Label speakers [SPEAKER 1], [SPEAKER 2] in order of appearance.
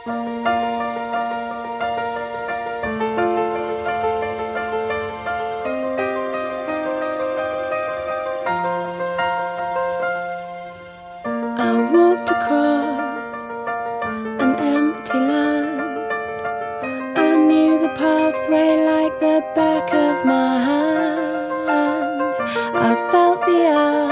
[SPEAKER 1] I walked across an empty land. I knew the pathway like the back of my hand. I felt the earth